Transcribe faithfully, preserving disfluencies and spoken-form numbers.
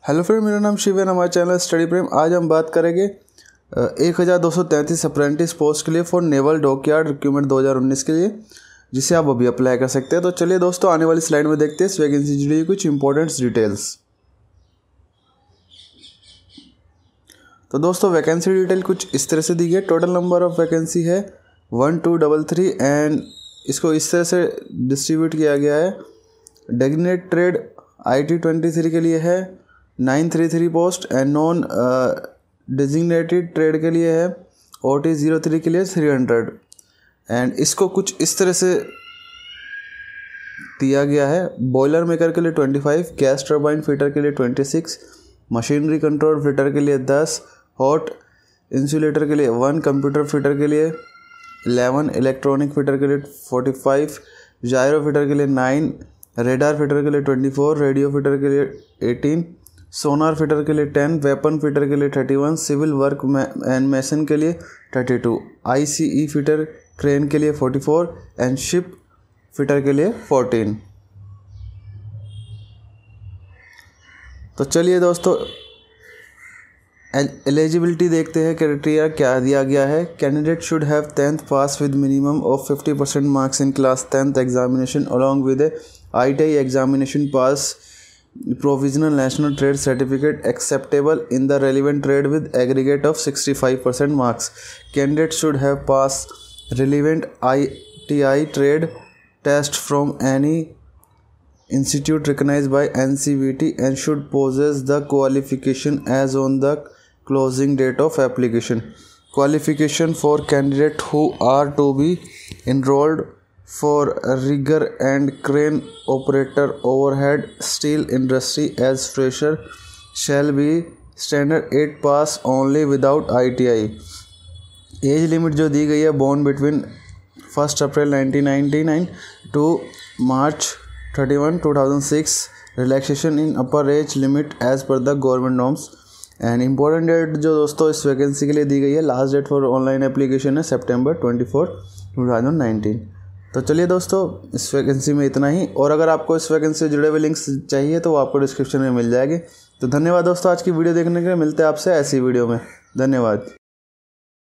Hello friend, मेरा नाम शिव है, हमारे चैनल स्टडी प्रेम। आज हम बात करेंगे एक हज़ार दो सौ तैंतीस अप्रेंटिस पोस्ट के लिए फॉर नेवल डॉकयार्ड रिक्रूटमेंट दो हज़ार उन्नीस के लिए, जिसे आप अभी अप्लाई कर सकते हैं। तो चलिए दोस्तों, आने वाली स्लाइड में देखते हैं इस वैकेंसी से जुड़ी कुछ इंपॉर्टेंट डिटेल्स। तो दोस्तों, वैकेंसी डिटेल कुछ इस तरह से दी गई। टोटल नंबर ऑफ वैकेंसी है one two double three and इसको इस तरह से डिस्ट्रीब्यूट किया गया है। Designate trade I T twenty three के लिए है nine three three post and non designated trade के लिए है ओ टी ज़ीरो थ्री के लिए थ्री हंड्रेड। एंड इसको कुछ इस तरह से दिया गया है। बॉयलर मेकर के लिए twenty five, gas turbine fitter के लिए twenty six, machinery control fitter के लिए टेन, हॉट इंसुलेटर के लिए वन, कंप्यूटर फिटर के लिए इलेवन, इलेक्ट्रॉनिक फिटर के लिए फोर्टी फाइव, जायरो फिटर के लिए नाइन, रेडार फिटर के लिए ट्वेंटी फोर, रेडियो फिटर के लिए एटीन, सोनार फिटर के लिए टेन, वेपन फिटर के लिए thirty one, civil work and mason के लिए thirty two, I C E fitter crane के लिए forty four and ship fitter के लिए फोर्टीन। तो चलिए दोस्तों, एलिजिबिलिटी देखते हैं। क्राइटेरिया क्या दिया गया है। Candidate should have tenth pass with minimum of fifty percent marks in class tenth examination along with a I T I examination pass, Provisional National Trade Certificate acceptable in the relevant trade with aggregate of sixty-five percent marks. Candidates should have passed relevant I T I trade test from any institute recognized by N C V T and should possess the qualification as on the closing date of application. Qualification for candidates who are to be enrolled for rigger and crane operator overhead steel industry as fresher shall be standard eight pass only without I T I. Age limit जो दी गई है, born between first April nineteen ninety nine to March thirty one two thousand six, relaxation in upper age limit as per the government norms. And important date जो दोस्तों इस vacancy के लिए दी गई है, last date for online application है September twenty four two thousand nineteen. तो चलिए दोस्तों, इस वैकेंसी में इतना ही। और अगर आपको इस वैकेंसी से जुड़े हुए लिंक्स चाहिए तो वो आपको डिस्क्रिप्शन में मिल जाएंगे। तो धन्यवाद दोस्तों आज की वीडियो देखने के लिए। मिलते हैं आपसे ऐसी वीडियो में। धन्यवाद।